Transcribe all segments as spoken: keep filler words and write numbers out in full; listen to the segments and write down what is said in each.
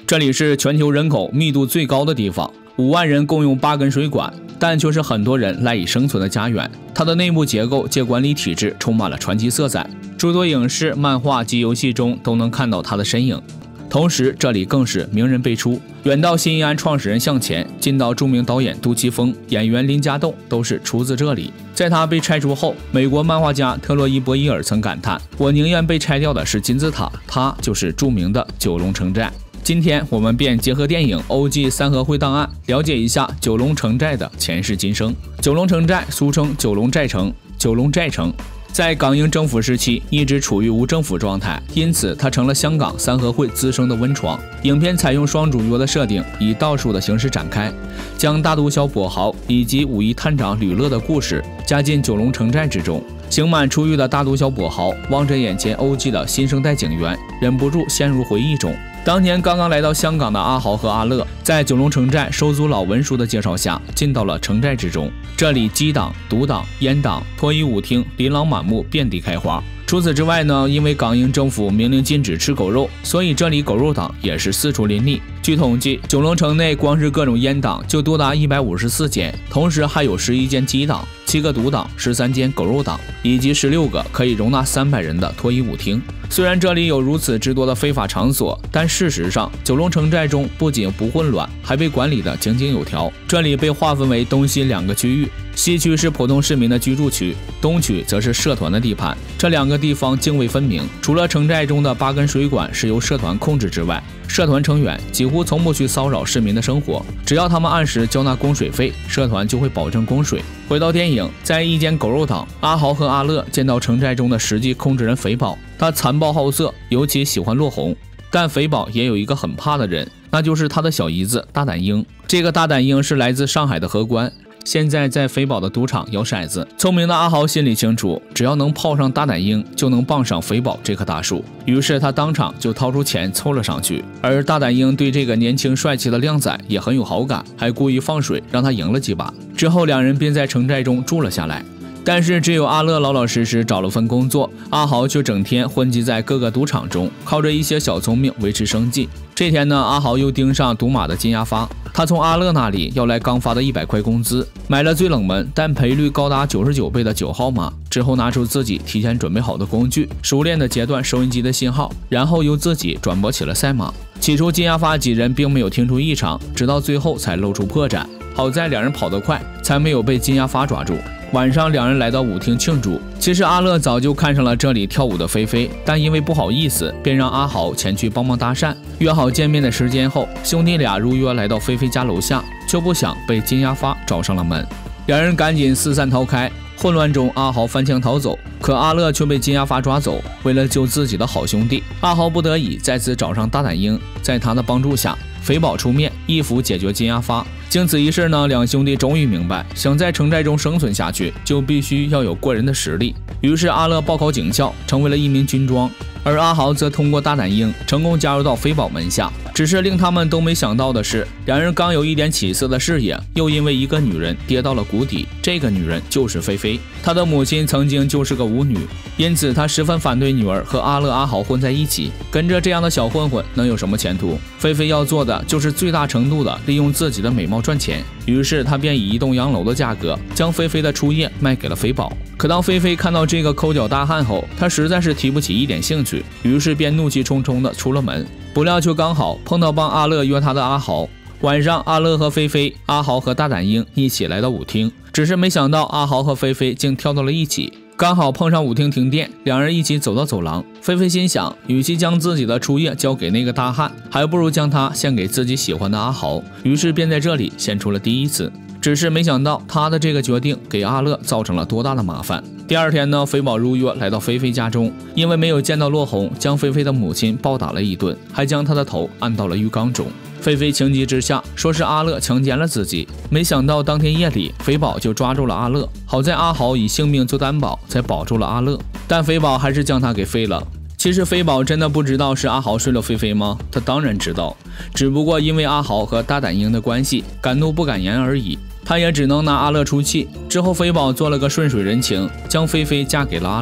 这里是全球人口密度最高的地方，五万人共用八根水管，但却是很多人赖以生存的家园。它的内部结构及管理体制充满了传奇色彩，诸多影视、漫画及游戏中都能看到它的身影。同时，这里更是名人辈出，远到新义安创始人向前，近到著名导演杜琪峰、演员林家栋都是出自这里。在它被拆除后，美国漫画家特洛伊·博伊尔曾感叹：“我宁愿被拆掉的是金字塔，它就是著名的九龙城寨。”今天我们便结合电影《O G 三合会档案》，了解一下九龙城寨的前世今生。九龙城寨俗称九龙寨城、九龙寨城，在港英政府时期一直处于无政府状态，因此它成了香港三合会滋生的温床。影片采用双主角的设定，以倒数的形式展开，将大毒枭跛豪以及武义探长吕乐的故事加进九龙城寨之中。刑满出狱的大毒枭跛豪望着眼前 O G 的新生代警员，忍不住陷入回忆中。当年刚刚来到香港的阿豪和阿乐，在九龙城寨收租老文书的介绍下，进到了城寨之中。这里鸡党、毒党、烟党、脱衣舞厅琳琅满目，遍地开花。除此之外呢，因为港英政府明令禁止吃狗肉，所以这里狗肉党也是四处林立。据统计，九龙城内光是各种烟党就多达一百五十四间，同时还有十一间鸡党、七个毒党、十三间狗肉党，以及十六个可以容纳三百人的脱衣舞厅。虽然这里有如此之多的非法场所，但事实上，九龙城寨中不仅不混乱，还被管理得井井有条。这里被划分为东西两个区域，西区是普通市民的居住区，东区则是社团的地盘。这两个地方泾渭分明。除了城寨中的八根水管是由社团控制之外，社团成员几乎从不去骚扰市民的生活，只要他们按时交纳供水费，社团就会保证供水。回到电影，在一间狗肉党，阿豪和阿乐见到城寨中的实际控制人肥宝，他残暴好色，尤其喜欢落红。但肥宝也有一个很怕的人，那就是他的小姨子大胆鹰。这个大胆鹰是来自上海的荷官，现在在肥宝的赌场摇骰子。聪明的阿豪心里清楚，只要能泡上大胆鹰，就能傍上肥宝这棵大树。于是他当场就掏出钱凑了上去。而大胆鹰对这个年轻帅气的靓仔也很有好感，还故意放水让他赢了几把。之后两人便在城寨中住了下来。但是只有阿乐老老实实找了份工作，阿豪却整天混迹在各个赌场中，靠着一些小聪明维持生计。这天呢，阿豪又盯上赌马的金牙发，他从阿乐那里要来刚发的一百块工资，买了最冷门但赔率高达九十九倍的九号马，之后拿出自己提前准备好的工具，熟练地截断收音机的信号，然后由自己转播起了赛马。起初金牙发几人并没有听出异常，直到最后才露出破绽。好在两人跑得快，才没有被金牙发抓住。晚上两人来到舞厅庆祝，其实阿乐早就看上了这里跳舞的菲菲，但因为不好意思，便让阿豪前去帮忙搭讪。约好见面的时间后，兄弟俩如约来到菲菲家楼下，却不想被金牙发找上了门。两人赶紧四散逃开，混乱中阿豪翻墙逃走，可阿乐却被金牙发抓走。为了救自己的好兄弟，阿豪不得已再次找上大胆鹰，在他的帮助下，肥宝出面一斧解决金牙发。经此一事呢，两兄弟终于明白，想在城寨中生存下去，就必须要有过人的实力。于是阿乐报考警校，成为了一名军装，而阿豪则通过大胆鹰成功加入到肥宝门下。只是令他们都没想到的是，两人刚有一点起色的事业，又因为一个女人跌到了谷底。这个女人就是菲菲，她的母亲曾经就是个舞女，因此她十分反对女儿和阿乐阿豪混在一起。跟着这样的小混混能有什么前途？菲菲要做的就是最大程度的利用自己的美貌赚钱。于是她便以一栋洋楼的价格将菲菲的初夜卖给了肥宝。可当菲菲看到这个抠脚大汉后，她实在是提不起一点兴趣，于是便怒气冲冲地出了门。不料却刚好碰到帮阿乐约他的阿豪。晚上，阿乐和菲菲、阿豪和大胆鹰一起来到舞厅，只是没想到阿豪和菲菲竟跳到了一起。刚好碰上舞厅停电，两人一起走到走廊。菲菲心想，与其将自己的初夜交给那个大汉，还不如将它献给自己喜欢的阿豪，于是便在这里献出了第一次。只是没想到他的这个决定给阿乐造成了多大的麻烦。第二天呢，肥宝如约来到菲菲家中，因为没有见到落红，将菲菲的母亲暴打了一顿，还将她的头按到了浴缸中。菲菲情急之下说是阿乐强奸了自己，没想到当天夜里肥宝就抓住了阿乐，好在阿豪以性命做担保才保住了阿乐，但肥宝还是将他给废了。其实肥宝真的不知道是阿豪睡了菲菲吗？他当然知道，只不过因为阿豪和大胆鹰的关系，敢怒不敢言而已。他也只能拿阿乐出气。之后肥宝做了个顺水人情，将菲菲嫁给了阿乐。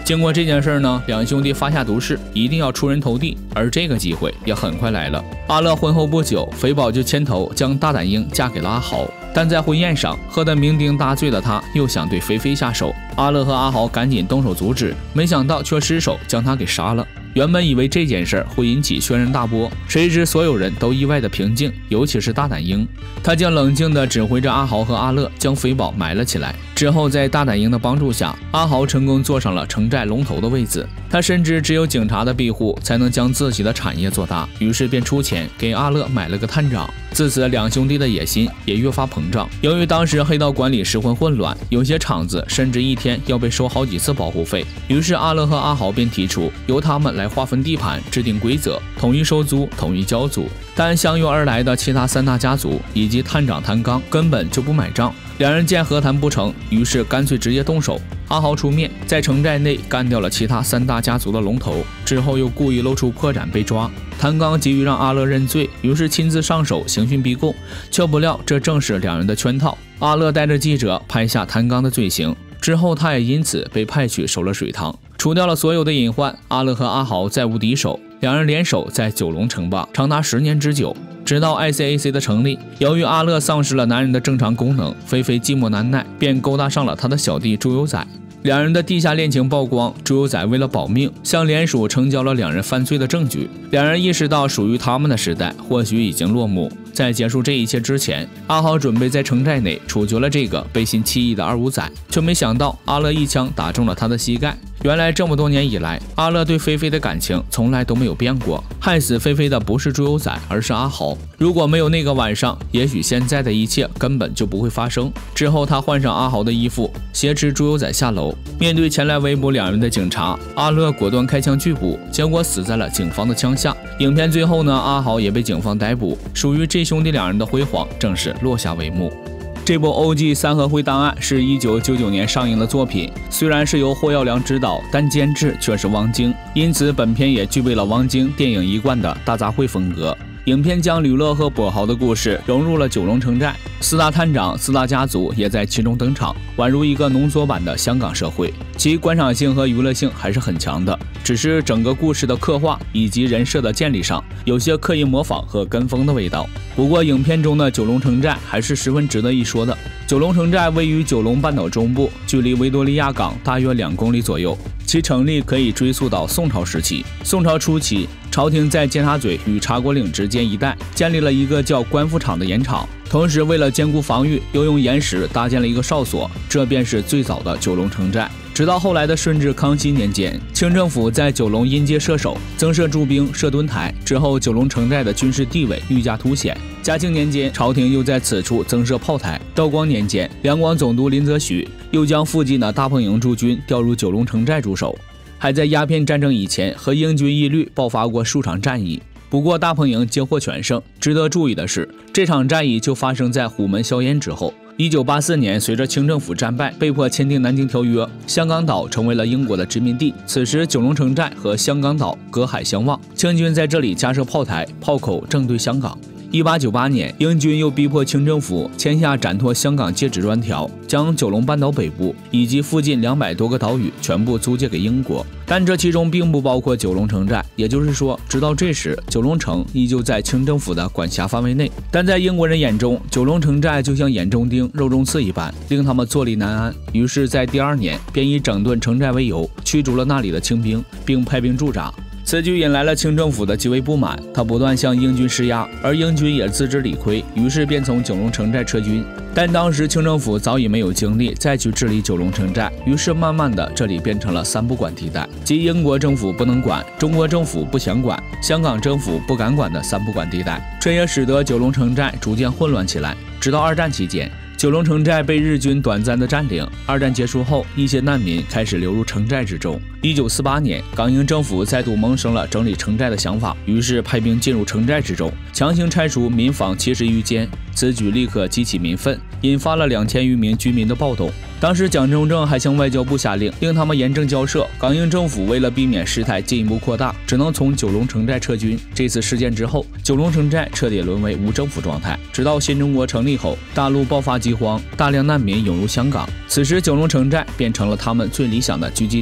经过这件事呢，两兄弟发下毒誓，一定要出人头地，而这个机会也很快来了。阿乐婚后不久，肥宝就牵头将大胆鹰嫁给了阿豪，但在婚宴上喝得酩酊大醉的他，又想对菲菲下手。阿乐和阿豪赶紧动手阻止，没想到却失手将他给杀了。原本以为这件事会引起轩然大波，谁知所有人都意外的平静，尤其是大胆鹰，他竟冷静地指挥着阿豪和阿乐将肥宝埋了起来。之后在大胆鹰的帮助下，阿豪成功坐上了城寨龙头的位子，他深知只有警察的庇护才能将自己的产业做大，于是便出钱给阿乐买了个探长。自此两兄弟的野心也越发膨胀。由于当时黑道管理十分混乱，有些厂子甚至一天要被收好几次保护费，于是阿乐和阿豪便提出由他们来划分地盘，制定规则，统一收租，统一交租。但相拥而来的其他三大家族以及探长谭刚根本就不买账，两人见和谈不成，于是干脆直接动手。阿豪出面在城寨内干掉了其他三大家族的龙头，之后又故意露出破绽被抓。谭刚急于让阿乐认罪，于是亲自上手刑讯逼供，却不料这正是两人的圈套。阿乐带着记者拍下谭刚的罪行，之后他也因此被派去守了水塘，除掉了所有的隐患。阿乐和阿豪再无敌手，两人联手在九龙称霸长达十年之久。直到 I C A C 的成立，由于阿乐丧失了男人的正常功能，菲菲寂寞难耐，便勾搭上了他的小弟朱有仔。两人的地下恋情曝光，朱有仔为了保命，向联署成交了两人犯罪的证据。两人意识到属于他们的时代或许已经落幕。在结束这一切之前，阿豪准备在城寨内处决了这个背信弃义的二五仔，却没想到阿乐一枪打中了他的膝盖。原来这么多年以来，阿乐对菲菲的感情从来都没有变过，害死菲菲的不是朱有仔，而是阿豪。如果没有那个晚上，也许现在的一切根本就不会发生。之后他换上阿豪的衣服，挟持朱有仔下楼，面对前来围捕两人的警察，阿乐果断开枪拒捕，结果死在了警方的枪下。影片最后呢，阿豪也被警方逮捕，属于这兄弟两人的辉煌正式落下帷幕。这部 O G 三合会档案是一九九九年上映的作品，虽然是由霍耀良执导，但监制却是汪晶，因此本片也具备了汪晶电影一贯的大杂烩风格。影片将吕乐和跛豪的故事融入了九龙城寨，四大探长、四大家族也在其中登场，宛如一个浓缩版的香港社会，其观赏性和娱乐性还是很强的。只是整个故事的刻画以及人设的建立上，有些刻意模仿和跟风的味道。不过影片中的九龙城寨还是十分值得一说的。九龙城寨位于九龙半岛中部，距离维多利亚港大约两公里左右。其成立可以追溯到宋朝时期。宋朝初期，朝廷在尖沙咀与茶果岭之间一带建立了一个叫官府场的盐场，同时为了兼顾防御，又用岩石搭建了一个哨所，这便是最早的九龙城寨。直到后来的顺治、康熙年间，清政府在九龙因街设守，增设驻兵、设墩台，之后九龙城寨的军事地位愈加凸显。嘉庆年间，朝廷又在此处增设炮台。道光年间，两广总督林则徐又将附近的大彭营驻军调入九龙城寨驻守。还在鸦片战争以前，和英军一律爆发过数场战役。不过大彭营皆获全胜。值得注意的是，这场战役就发生在虎门销烟之后。一九八四年，随着清政府战败，被迫签订《南京条约》，香港岛成为了英国的殖民地。此时，九龙城寨和香港岛隔海相望，清军在这里加设炮台，炮口正对香港。一八九八年，英军又逼迫清政府签下展拓香港界址专条，将九龙半岛北部以及附近两百多个岛屿全部租借给英国。但这其中并不包括九龙城寨，也就是说，直到这时，九龙城依旧在清政府的管辖范围内。但在英国人眼中，九龙城寨就像眼中钉、肉中刺一般，令他们坐立难安。于是，在第二年，便以整顿城寨为由，驱逐了那里的清兵，并派兵驻扎。此举引来了清政府的极为不满，他不断向英军施压，而英军也自知理亏，于是便从九龙城寨撤军。但当时清政府早已没有精力再去治理九龙城寨，于是慢慢的这里变成了三不管地带，即英国政府不能管，中国政府不想管，香港政府不敢管的三不管地带。这也使得九龙城寨逐渐混乱起来。直到二战期间，九龙城寨被日军短暂的占领。二战结束后，一些难民开始流入城寨之中。一九四八年，港英政府再度萌生了整理城寨的想法，于是派兵进入城寨之中，强行拆除民房七十余间。此举立刻激起民愤，引发了两千余名居民的暴动。当时蒋中正还向外交部下令，令他们严正交涉。港英政府为了避免事态进一步扩大，只能从九龙城寨撤军。这次事件之后，九龙城寨彻底沦为无政府状态。直到新中国成立后，大陆爆发饥荒，大量难民涌入香港，此时九龙城寨变成了他们最理想的聚集地。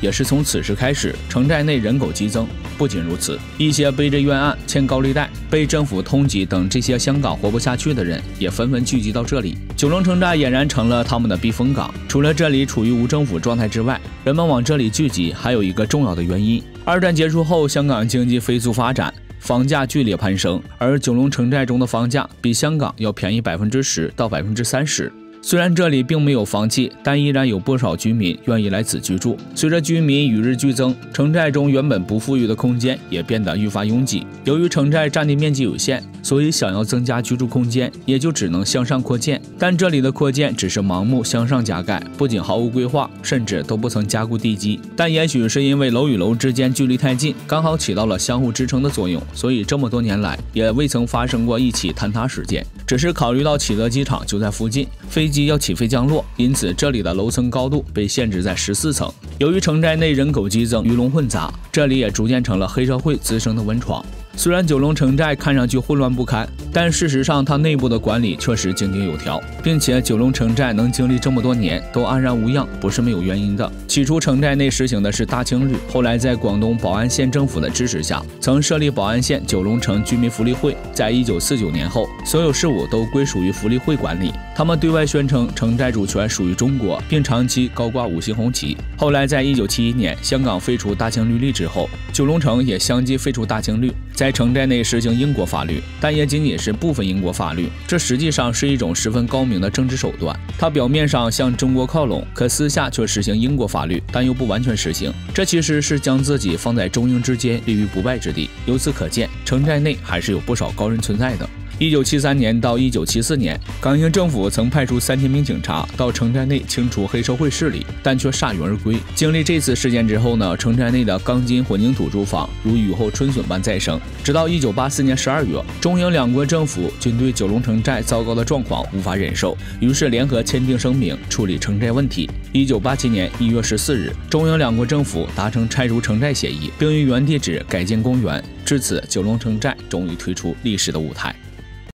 也是从此时开始，城寨内人口激增。不仅如此，一些背着冤案、欠高利贷、被政府通缉等这些香港活不下去的人，也纷纷聚集到这里。九龙城寨俨然成了他们的避风港。除了这里处于无政府状态之外，人们往这里聚集还有一个重要的原因：二战结束后，香港经济飞速发展，房价剧烈攀升，而九龙城寨中的房价比香港要便宜百分之十到百分之三十。虽然这里并没有房契，但依然有不少居民愿意来此居住。随着居民与日俱增，城寨中原本不富裕的空间也变得愈发拥挤。由于城寨占地面积有限，所以想要增加居住空间，也就只能向上扩建。但这里的扩建只是盲目向上加盖，不仅毫无规划，甚至都不曾加固地基。但也许是因为楼与楼之间距离太近，刚好起到了相互支撑的作用，所以这么多年来也未曾发生过一起坍塌事件。只是考虑到启德机场就在附近，飞机要起飞降落，因此这里的楼层高度被限制在十四层。由于城寨内人口激增，鱼龙混杂，这里也逐渐成了黑社会滋生的温床。虽然九龙城寨看上去混乱不堪，但事实上它内部的管理确实井井有条，并且九龙城寨能经历这么多年都安然无恙，不是没有原因的。起初城寨内实行的是大青旅，后来在广东宝安县政府的支持下，曾设立宝安县九龙城居民福利会。在一九四九年后，所有事务都归属于福利会管理。他们对外宣称城寨主权属于中国，并长期高挂五星红旗。后来在一九七一年香港废除大清律例之后，九龙城也相继废除大清律，在城寨内实行英国法律，但也仅仅是部分英国法律。这实际上是一种十分高明的政治手段。它表面上向中国靠拢，可私下却实行英国法律，但又不完全实行。这其实是将自己放在中英之间，立于不败之地。由此可见，城寨内还是有不少高人存在的。一九七三年到一九七四年，港英政府曾派出三千名警察到城寨内清除黑社会势力，但却铩羽而归。经历这次事件之后呢，城寨内的钢筋混凝土住房如雨后春笋般再生。直到一九八四年十二月，中英两国政府均对九龙城寨糟糕的状况无法忍受，于是联合签订声明处理城寨问题。一九八七年一月十四日，中英两国政府达成拆除城寨协议，并于原地址改建公园。至此，九龙城寨终于退出历史的舞台。